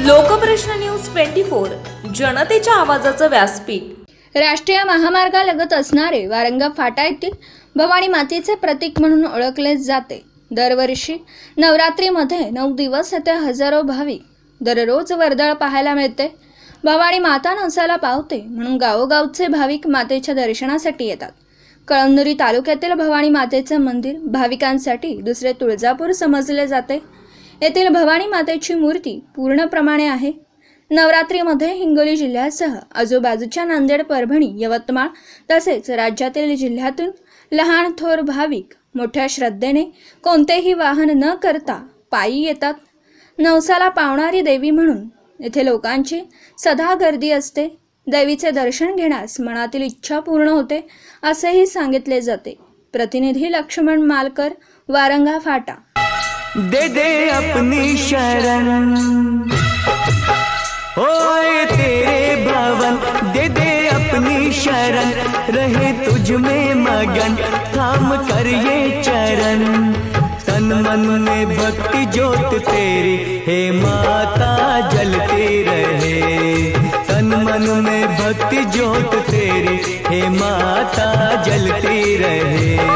Lokprashna news 24 जनतेच्या आवाजाचं व्यासपीठ। राष्ट्रीय महामार्गालगत असणारे वारंगा फाटा येथील भवानी मातेचे प्रतीक म्हणून ओळखले जाते। दरवर्षी नवरात्रीमध्ये 9 दिवस येथे हजारो भाविक दररोज वर्दळ पाहायला मिळते। भवानी माता नवसाला पावते म्हणून गावोगावचे भाविक मातेच्या दर्शनासाठी येतात। कळमनुरी तालुक्यातील भवानी मातेचे मंदिर भाविकांसाठी दुसरे तुळजापूर समजले जाते। येथील भवानी मातेची मूर्ती पूर्णप्रमाणे आहे। नवरात्रीमध्ये हिंगोली जिल्ह्यासह आजूबाजूच्या नांदेड, परभणी, यवतमाळ तसेच राज्यातील जिल्ह्यातून लहान थोर भाविक मोठ्या श्रद्धेने कोणतेही वाहन न करता पायी येतात। नवसाला पावणारी देवी म्हणून येथे लोकांची सदा गर्दी असते। देवीचे दर्शन घेण्यास मनातील इच्छा पूर्ण होते असेही सांगितले जाते। प्रतिनिधी लक्ष्मण मालकर, वारंगा फाटा। दे दे अपनी शरण होए तेरे भवन, दे दे अपनी शरण, रहे तुझ में मगन, थाम कर ये चरण। तन मन में भक्ति ज्योत तेरी हे माता जलती रहे। तन मन में भक्ति ज्योत तेरी हे माता जलती रहे।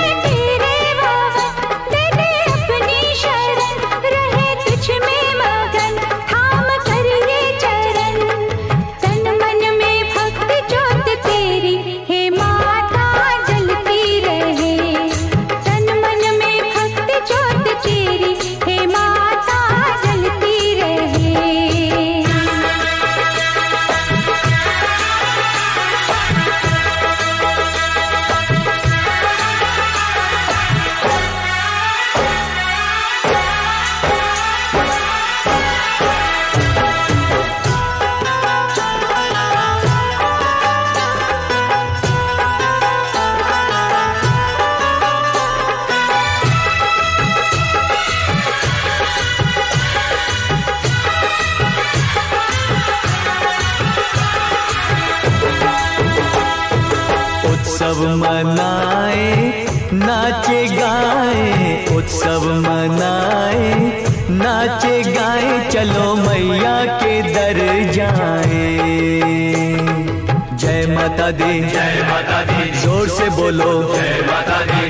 उत्सव मनाए नाचे गाए, उत्सव मनाए नाचे गाए, चलो मैया के दर जाए। जय माता दी, जय माता दी, जोर से बोलो जय माता दी।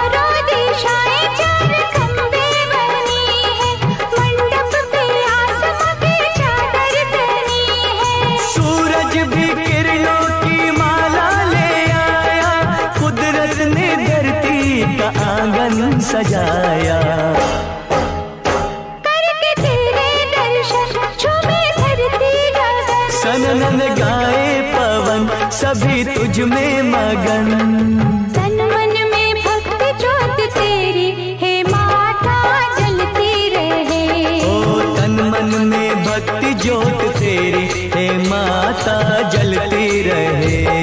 सूरज भी किरणों की माला ले आया, कुदरत ने धरती का आंगन सजाया। करके तेरे दर्शन झूमे धरती गगन, सनन गाए पवन सभी तुझ में मगन। तन मन में भक्ति ज्योत तेरी हे माता जलती रहे। ओ तन मन में भक्ति ज्योत तेरी हे माता जलती रहे।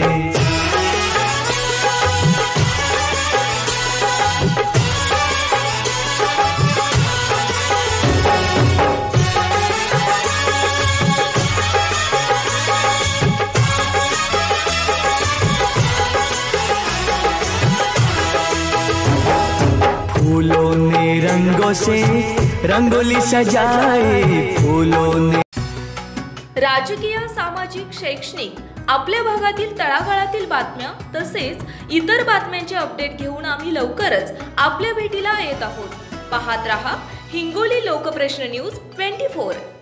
फूलों ने रंगों से रंगोली सजाए, फूलों ने। राजकीय, सामाजिक, शैक्षणिक आपल्या भागातील तळागाळातील बातम्या तसेच इतर बातम्यांचे अपडेट घेऊन आम्ही लवकरच आपल्या भेटीला येत आहोत। पाहत रहा हिंगोली लोकप्रश्न न्यूज 24।